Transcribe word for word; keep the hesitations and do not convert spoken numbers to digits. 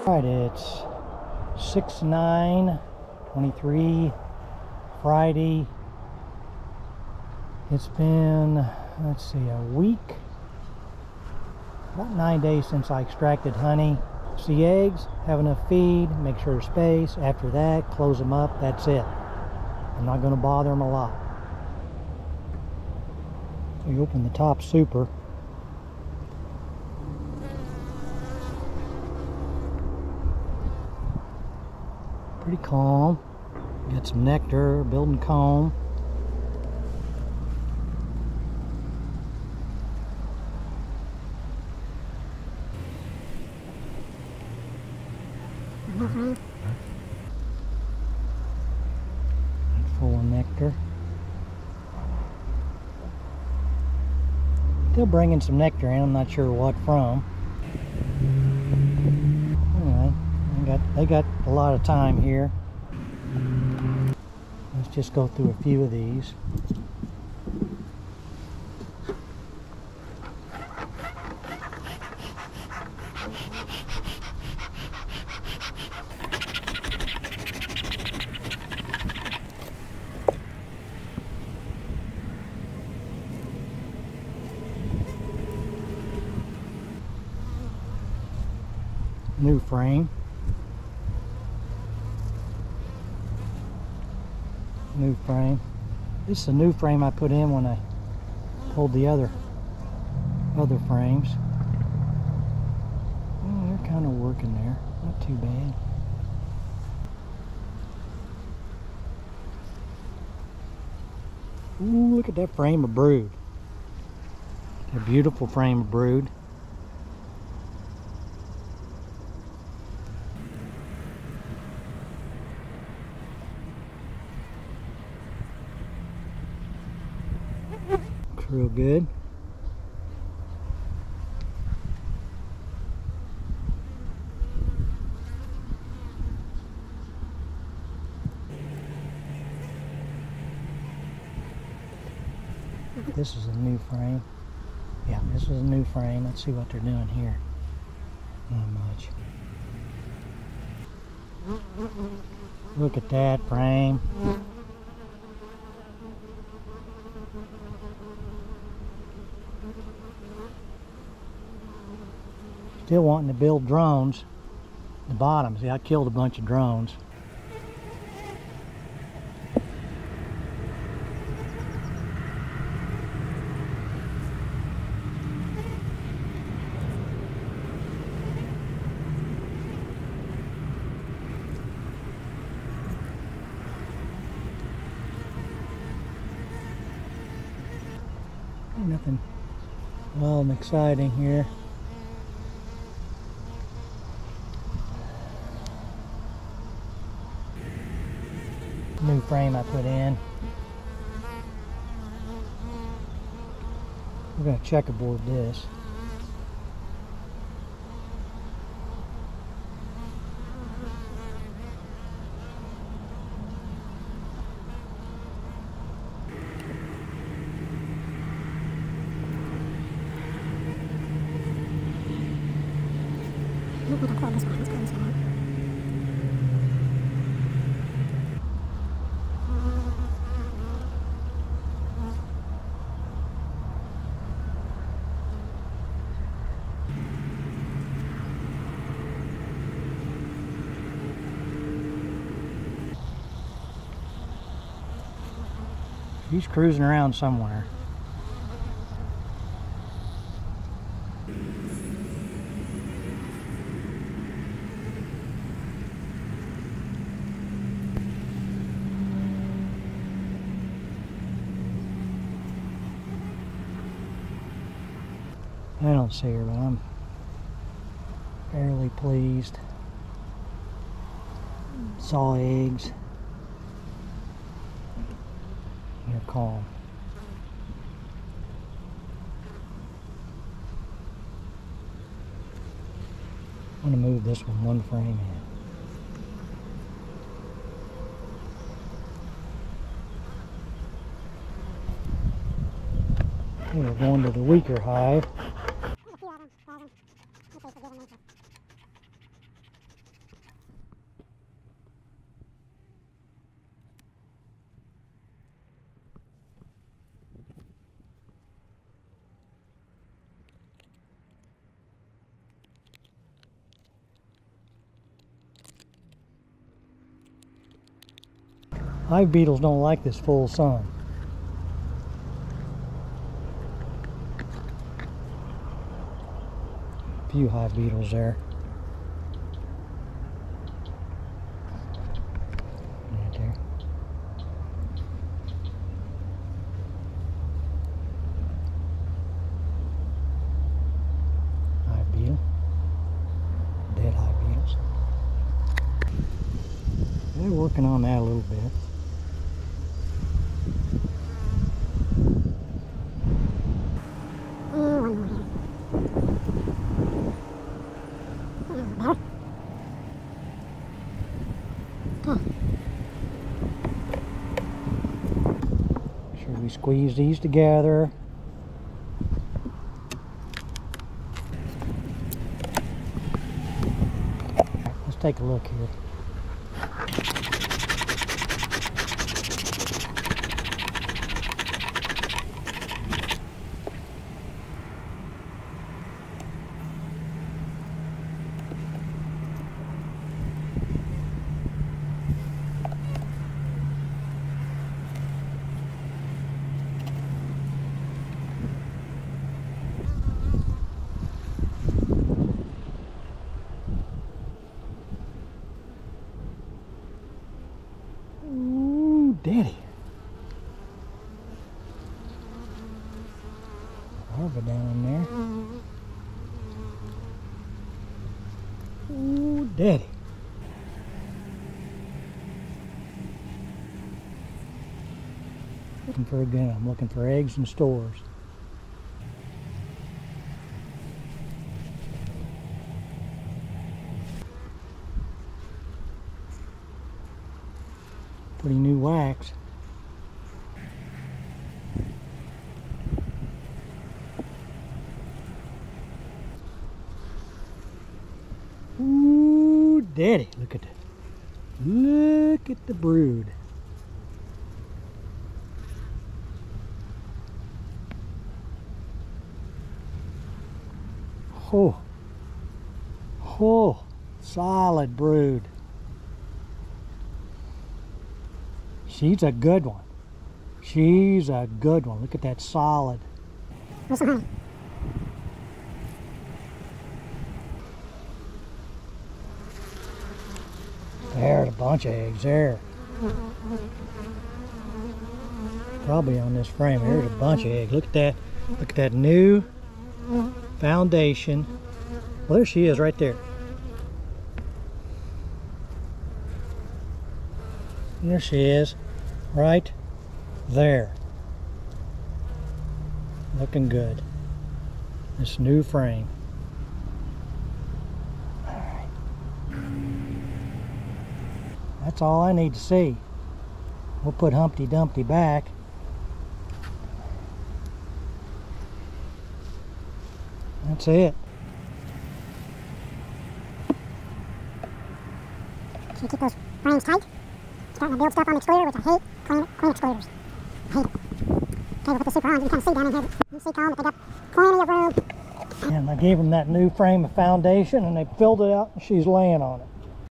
Alright, it's six nine twenty-three, Friday. It's been, let's see, a week, about nine days since I extracted honey. See eggs, have enough feed, make sure there's space. After that, close them up, that's it. I'm not going to bother them a lot. We open the top super. Pretty calm. Got some nectar, building comb. Mm-hmm. Full of nectar. Still bringing some nectar in. I'm not sure what from. Anyway, they got, they got a lot of time here. Let's just go through a few of these. New frame. New frame. This is a new frame I put in when I pulled the other other frames. Oh, they're kind of working there. Not too bad. Ooh, look at that frame of brood. A beautiful frame of brood. Real good. This is a new frame. Yeah, this is a new frame. Let's see what they're doing here. Not much. Look at that frame. Still wanting to build drones. The bottom, see, I killed a bunch of drones. Nothing well and exciting here. New frame I put in. We're going to checkerboard this. He's cruising around somewhere. I don't see her, but I'm fairly pleased. Saw eggs. You're calm. I'm going to move this one one frame in. We're going to the weaker hive. Hive beetles don't like this full sun. A few hive beetles there. Right there. Hive beetle. Dead hive beetles. They're working on that a little bit. Sure we squeeze these together. Let's take a look here. Daddy. Larva down in there. Ooh, Daddy. Looking for again, I'm looking for eggs and stores. Pretty new wax. Ooh, Daddy, look at that. Look at the brood. Oh, oh, solid brood. She's a good one. She's a good one. Look at that solid. Where's some honey? There's a bunch of eggs there. Probably on this frame. There's a bunch of eggs. Look at that. Look at that new foundation. Well, there she is right there. There she is. Right there. Looking good. This new frame. Alright. That's all I need to see. We'll put Humpty Dumpty back. That's it. So you keep those frames tight. Starting to build stuff on the excluder, which I hate. Clean, clean excluders. I hate it. Okay, we'll put the super on. You can kind of see down in here. You see, Tom, they got plenty of room. And I gave them that new frame of foundation and they filled it out and she's laying on it.